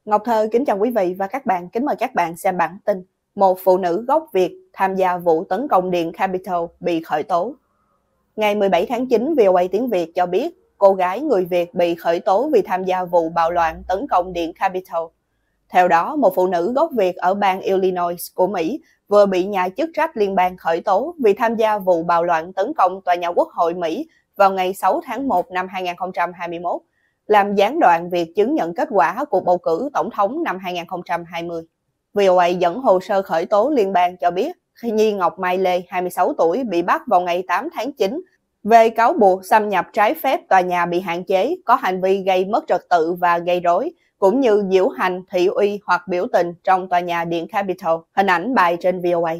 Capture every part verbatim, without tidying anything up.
Ngọc Thơ kính chào quý vị và các bạn, kính mời các bạn xem bản tin một phụ nữ gốc Việt tham gia vụ tấn công Điện Capitol bị khởi tố. Ngày mười bảy tháng chín, vê o a tiếng Việt cho biết cô gái người Việt bị khởi tố vì tham gia vụ bạo loạn tấn công Điện Capitol. Theo đó, một phụ nữ gốc Việt ở bang Illinois của Mỹ vừa bị nhà chức trách liên bang khởi tố vì tham gia vụ bạo loạn tấn công tòa nhà Quốc hội Mỹ vào ngày sáu tháng một năm hai nghìn không trăm hai mươi mốt, làm gián đoạn việc chứng nhận kết quả cuộc bầu cử tổng thống năm hai nghìn không trăm hai mươi. vê o a dẫn hồ sơ khởi tố liên bang cho biết Nhi Ngọc Mai Lê, hai mươi sáu tuổi, bị bắt vào ngày tám tháng chín về cáo buộc xâm nhập trái phép tòa nhà bị hạn chế, có hành vi gây mất trật tự và gây rối, cũng như diễu hành, thị uy hoặc biểu tình trong tòa nhà Điện Capitol. Hình ảnh bài trên vê o a.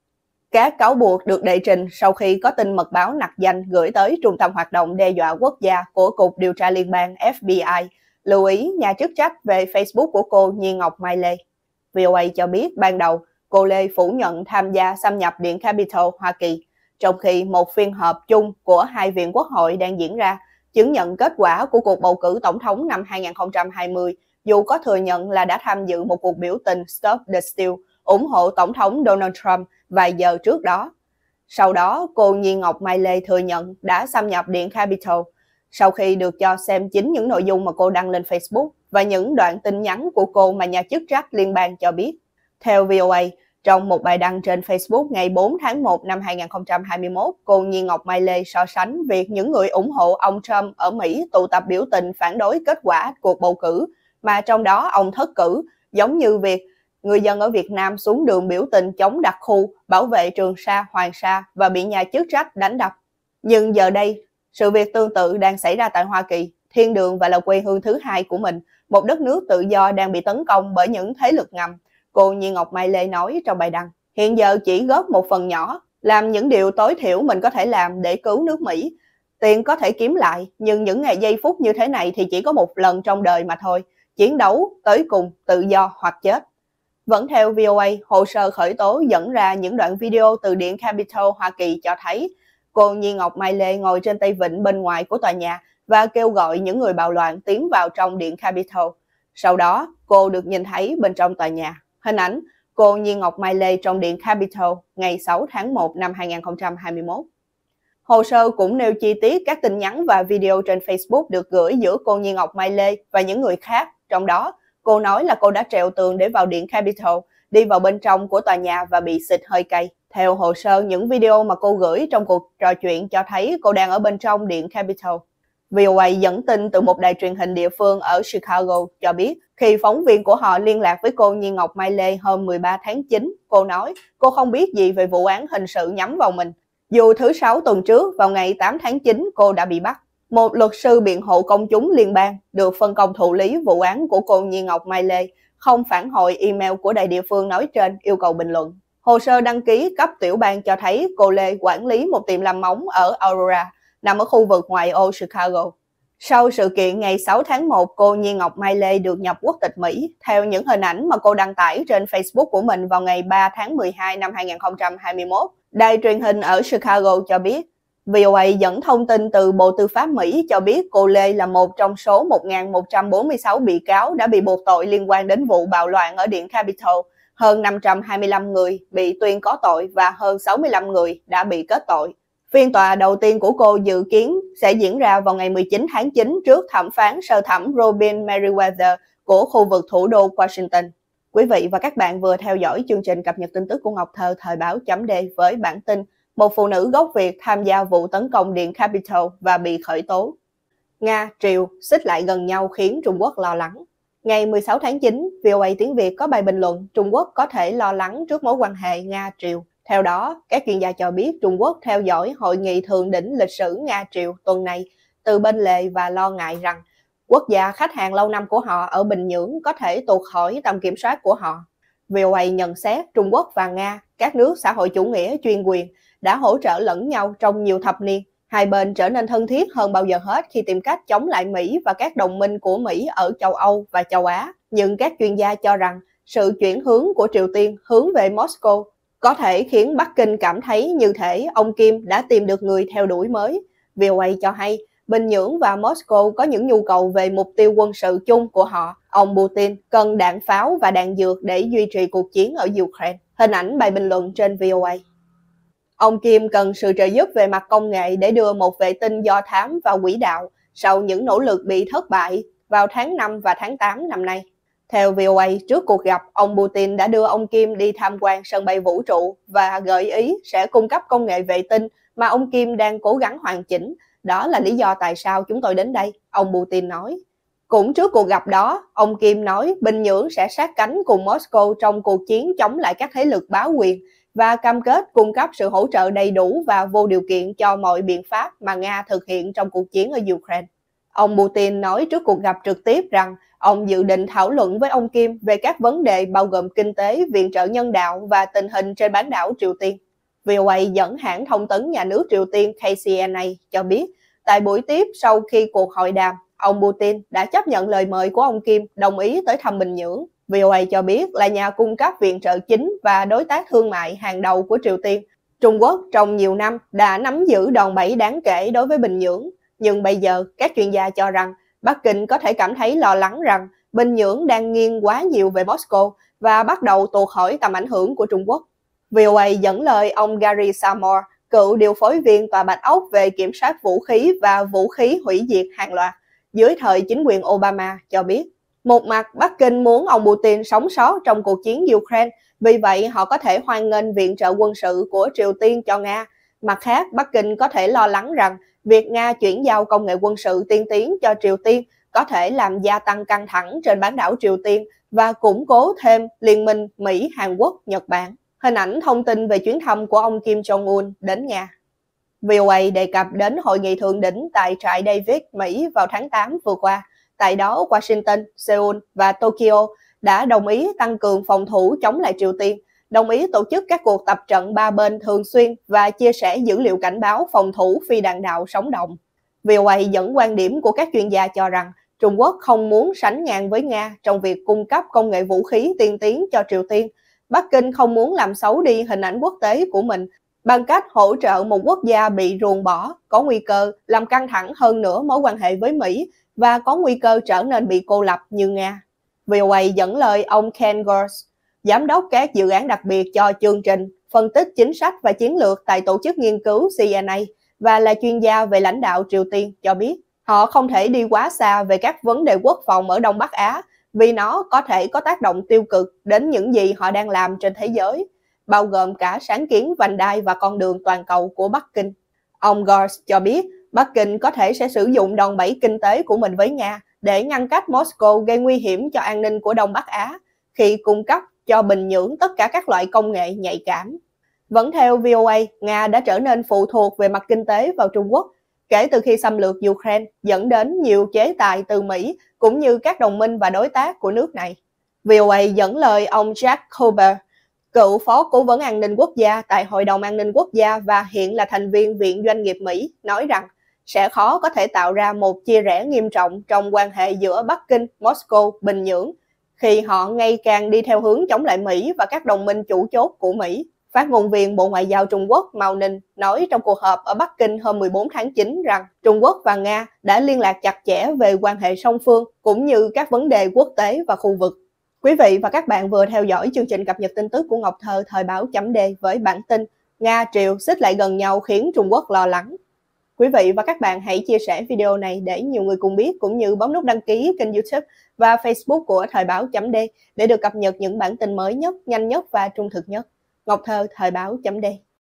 Các cáo buộc được đệ trình sau khi có tin mật báo nặc danh gửi tới Trung tâm Hoạt động Đe dọa Quốc gia của Cục Điều tra Liên bang F B I lưu ý nhà chức trách về Facebook của cô Nhi Ngọc Mai Lê. vê o a cho biết ban đầu cô Lê phủ nhận tham gia xâm nhập Điện Capitol Hoa Kỳ, trong khi một phiên họp chung của hai viện quốc hội đang diễn ra chứng nhận kết quả của cuộc bầu cử tổng thống năm hai nghìn không trăm hai mươi, dù có thừa nhận là đã tham dự một cuộc biểu tình Stop the Steal ủng hộ Tổng thống Donald Trump vài giờ trước đó. Sau đó, cô Nhi Ngọc Mai Lê thừa nhận đã xâm nhập Điện Capitol sau khi được cho xem chính những nội dung mà cô đăng lên Facebook và những đoạn tin nhắn của cô mà nhà chức trách liên bang cho biết. Theo vê o a, trong một bài đăng trên Facebook ngày bốn tháng một năm hai nghìn không trăm hai mươi mốt, cô Nhi Ngọc Mai Lê so sánh việc những người ủng hộ ông Trump ở Mỹ tụ tập biểu tình phản đối kết quả cuộc bầu cử mà trong đó ông thất cử, giống như việc người dân ở Việt Nam xuống đường biểu tình chống đặc khu, bảo vệ Trường Sa, Hoàng Sa và bị nhà chức trách đánh đập. Nhưng giờ đây, sự việc tương tự đang xảy ra tại Hoa Kỳ, thiên đường và là quê hương thứ hai của mình, một đất nước tự do đang bị tấn công bởi những thế lực ngầm. Cô Nhi Ngọc Mai Lê nói trong bài đăng, hiện giờ chỉ góp một phần nhỏ, làm những điều tối thiểu mình có thể làm để cứu nước Mỹ. Tiền có thể kiếm lại, nhưng những ngày giây phút như thế này thì chỉ có một lần trong đời mà thôi. Chiến đấu tới cùng, tự do hoặc chết. Vẫn theo vê o a, hồ sơ khởi tố dẫn ra những đoạn video từ Điện Capitol Hoa Kỳ cho thấy cô Nhi Ngọc Mai Lê ngồi trên tay vịn bên ngoài của tòa nhà và kêu gọi những người bạo loạn tiến vào trong Điện Capitol. Sau đó, cô được nhìn thấy bên trong tòa nhà. Hình ảnh cô Nhi Ngọc Mai Lê trong Điện Capitol ngày sáu tháng một năm hai nghìn không trăm hai mươi mốt. Hồ sơ cũng nêu chi tiết các tin nhắn và video trên Facebook được gửi giữa cô Nhi Ngọc Mai Lê và những người khác. Trong đó, cô nói là cô đã trèo tường để vào Điện Capitol, đi vào bên trong của tòa nhà và bị xịt hơi cay. Theo hồ sơ, những video mà cô gửi trong cuộc trò chuyện cho thấy cô đang ở bên trong Điện Capitol. vê o a dẫn tin từ một đài truyền hình địa phương ở Chicago cho biết khi phóng viên của họ liên lạc với cô Nhi Ngọc Mai Lê hôm mười ba tháng chín, cô nói cô không biết gì về vụ án hình sự nhắm vào mình. Dù thứ Sáu tuần trước, vào ngày tám tháng chín, cô đã bị bắt. Một luật sư biện hộ công chúng liên bang được phân công thụ lý vụ án của cô Nhi Ngọc Mai Lê không phản hồi email của đài địa phương nói trên, yêu cầu bình luận. Hồ sơ đăng ký cấp tiểu bang cho thấy cô Lê quản lý một tiệm làm móng ở Aurora, nằm ở khu vực ngoại ô Chicago. Sau sự kiện ngày sáu tháng một, cô Nhi Ngọc Mai Lê được nhập quốc tịch Mỹ, theo những hình ảnh mà cô đăng tải trên Facebook của mình vào ngày ba tháng mười hai năm hai nghìn không trăm hai mươi mốt. Đài truyền hình ở Chicago cho biết, vê o a dẫn thông tin từ Bộ Tư pháp Mỹ cho biết cô Lê là một trong số một nghìn một trăm bốn mươi sáu bị cáo đã bị buộc tội liên quan đến vụ bạo loạn ở Điện Capitol. Hơn năm trăm hai mươi lăm người bị tuyên có tội và hơn sáu mươi lăm người đã bị kết tội. Phiên tòa đầu tiên của cô dự kiến sẽ diễn ra vào ngày mười chín tháng chín trước thẩm phán sơ thẩm Robin Meriwether của khu vực thủ đô Washington. Quý vị và các bạn vừa theo dõi chương trình cập nhật tin tức của Ngọc Thơ thời báo chấm D với bản tin một phụ nữ gốc Việt tham gia vụ tấn công Điện Capitol và bị khởi tố. Nga, Triều xích lại gần nhau khiến Trung Quốc lo lắng. Ngày mười sáu tháng chín, vê o a tiếng Việt có bài bình luận Trung Quốc có thể lo lắng trước mối quan hệ Nga-Triều. Theo đó, các chuyên gia cho biết Trung Quốc theo dõi hội nghị thượng đỉnh lịch sử Nga-Triều tuần này từ bên lề và lo ngại rằng quốc gia khách hàng lâu năm của họ ở Bình Nhưỡng có thể tuột khỏi tầm kiểm soát của họ. vê o a nhận xét Trung Quốc và Nga, các nước xã hội chủ nghĩa chuyên quyền, đã hỗ trợ lẫn nhau trong nhiều thập niên. Hai bên trở nên thân thiết hơn bao giờ hết khi tìm cách chống lại Mỹ và các đồng minh của Mỹ ở châu Âu và châu Á. Nhưng các chuyên gia cho rằng sự chuyển hướng của Triều Tiên hướng về Moscow có thể khiến Bắc Kinh cảm thấy như thể ông Kim đã tìm được người theo đuổi mới. vê o a cho hay Bình Nhưỡng và Moscow có những nhu cầu về mục tiêu quân sự chung của họ. Ông Putin cần đạn pháo và đạn dược để duy trì cuộc chiến ở Ukraine. Hình ảnh bài bình luận trên vê o a. Ông Kim cần sự trợ giúp về mặt công nghệ để đưa một vệ tinh do thám vào quỹ đạo sau những nỗ lực bị thất bại vào tháng năm và tháng tám năm nay. Theo vê o a, trước cuộc gặp, ông Putin đã đưa ông Kim đi tham quan sân bay vũ trụ và gợi ý sẽ cung cấp công nghệ vệ tinh mà ông Kim đang cố gắng hoàn chỉnh. Đó là lý do tại sao chúng tôi đến đây, ông Putin nói. Cũng trước cuộc gặp đó, ông Kim nói Bình Nhưỡng sẽ sát cánh cùng Moscow trong cuộc chiến chống lại các thế lực bá quyền và cam kết cung cấp sự hỗ trợ đầy đủ và vô điều kiện cho mọi biện pháp mà Nga thực hiện trong cuộc chiến ở Ukraine. Ông Putin nói trước cuộc gặp trực tiếp rằng ông dự định thảo luận với ông Kim về các vấn đề bao gồm kinh tế, viện trợ nhân đạo và tình hình trên bán đảo Triều Tiên. vê o a dẫn hãng thông tấn nhà nước Triều Tiên K C N A cho biết, tại buổi tiếp sau khi cuộc hội đàm, ông Putin đã chấp nhận lời mời của ông Kim đồng ý tới thăm Bình Nhưỡng. vê o a cho biết là nhà cung cấp viện trợ chính và đối tác thương mại hàng đầu của Triều Tiên. Trung Quốc trong nhiều năm đã nắm giữ đòn bẩy đáng kể đối với Bình Nhưỡng, nhưng bây giờ các chuyên gia cho rằng Bắc Kinh có thể cảm thấy lo lắng rằng Bình Nhưỡng đang nghiêng quá nhiều về Moscow và bắt đầu tuột khỏi tầm ảnh hưởng của Trung Quốc. vê o a dẫn lời ông Gary Samore, cựu điều phối viên Tòa Bạch Ốc về kiểm soát vũ khí và vũ khí hủy diệt hàng loạt dưới thời chính quyền Obama cho biết, một mặt Bắc Kinh muốn ông Putin sống sót trong cuộc chiến Ukraine, vì vậy họ có thể hoan nghênh viện trợ quân sự của Triều Tiên cho Nga. Mặt khác, Bắc Kinh có thể lo lắng rằng việc Nga chuyển giao công nghệ quân sự tiên tiến cho Triều Tiên có thể làm gia tăng căng thẳng trên bán đảo Triều Tiên và củng cố thêm liên minh Mỹ, Hàn Quốc, Nhật Bản. Hình ảnh thông tin về chuyến thăm của ông Kim Jong-un đến Nga. vê o a đề cập đến hội nghị thượng đỉnh tại trại David, Mỹ vào tháng tám vừa qua. Tại đó, Washington, Seoul và Tokyo đã đồng ý tăng cường phòng thủ chống lại Triều Tiên, đồng ý tổ chức các cuộc tập trận ba bên thường xuyên và chia sẻ dữ liệu cảnh báo phòng thủ phi đạn đạo sống động. vê o a dẫn quan điểm của các chuyên gia cho rằng Trung Quốc không muốn sánh ngang với Nga trong việc cung cấp công nghệ vũ khí tiên tiến cho Triều Tiên. Bắc Kinh không muốn làm xấu đi hình ảnh quốc tế của mình bằng cách hỗ trợ một quốc gia bị ruồng bỏ, có nguy cơ làm căng thẳng hơn nữa mối quan hệ với Mỹ và có nguy cơ trở nên bị cô lập như Nga. vê o a dẫn lời ông Ken Gors, giám đốc các dự án đặc biệt cho chương trình phân tích chính sách và chiến lược tại tổ chức nghiên cứu C N A và là chuyên gia về lãnh đạo Triều Tiên, cho biết họ không thể đi quá xa về các vấn đề quốc phòng ở Đông Bắc Á vì nó có thể có tác động tiêu cực đến những gì họ đang làm trên thế giới, bao gồm cả sáng kiến vành đai và con đường toàn cầu của Bắc Kinh. Ông Gors cho biết Bắc Kinh có thể sẽ sử dụng đòn bẩy kinh tế của mình với Nga để ngăn cách Moscow gây nguy hiểm cho an ninh của Đông Bắc Á khi cung cấp cho Bình Nhưỡng tất cả các loại công nghệ nhạy cảm. Vẫn theo vê o a, Nga đã trở nên phụ thuộc về mặt kinh tế vào Trung Quốc kể từ khi xâm lược Ukraine, dẫn đến nhiều chế tài từ Mỹ cũng như các đồng minh và đối tác của nước này. vê o a dẫn lời ông Jack Kober, cựu phó cố vấn an ninh quốc gia tại Hội đồng An ninh Quốc gia và hiện là thành viên Viện Doanh nghiệp Mỹ, nói rằng sẽ khó có thể tạo ra một chia rẽ nghiêm trọng trong quan hệ giữa Bắc Kinh, Moscow, Bình Nhưỡng khi họ ngày càng đi theo hướng chống lại Mỹ và các đồng minh chủ chốt của Mỹ. Phát ngôn viên Bộ Ngoại giao Trung Quốc Mao Ninh nói trong cuộc họp ở Bắc Kinh hôm mười bốn tháng chín rằng Trung Quốc và Nga đã liên lạc chặt chẽ về quan hệ song phương cũng như các vấn đề quốc tế và khu vực. Quý vị và các bạn vừa theo dõi chương trình cập nhật tin tức của Ngọc Thơ thời báo chấm D với bản tin Nga Triều xích lại gần nhau khiến Trung Quốc lo lắng. Quý vị và các bạn hãy chia sẻ video này để nhiều người cùng biết, cũng như bấm nút đăng ký kênh YouTube và Facebook của thời báo chấm D để được cập nhật những bản tin mới nhất, nhanh nhất và trung thực nhất. Ngọc Thơ thời báo chấm D.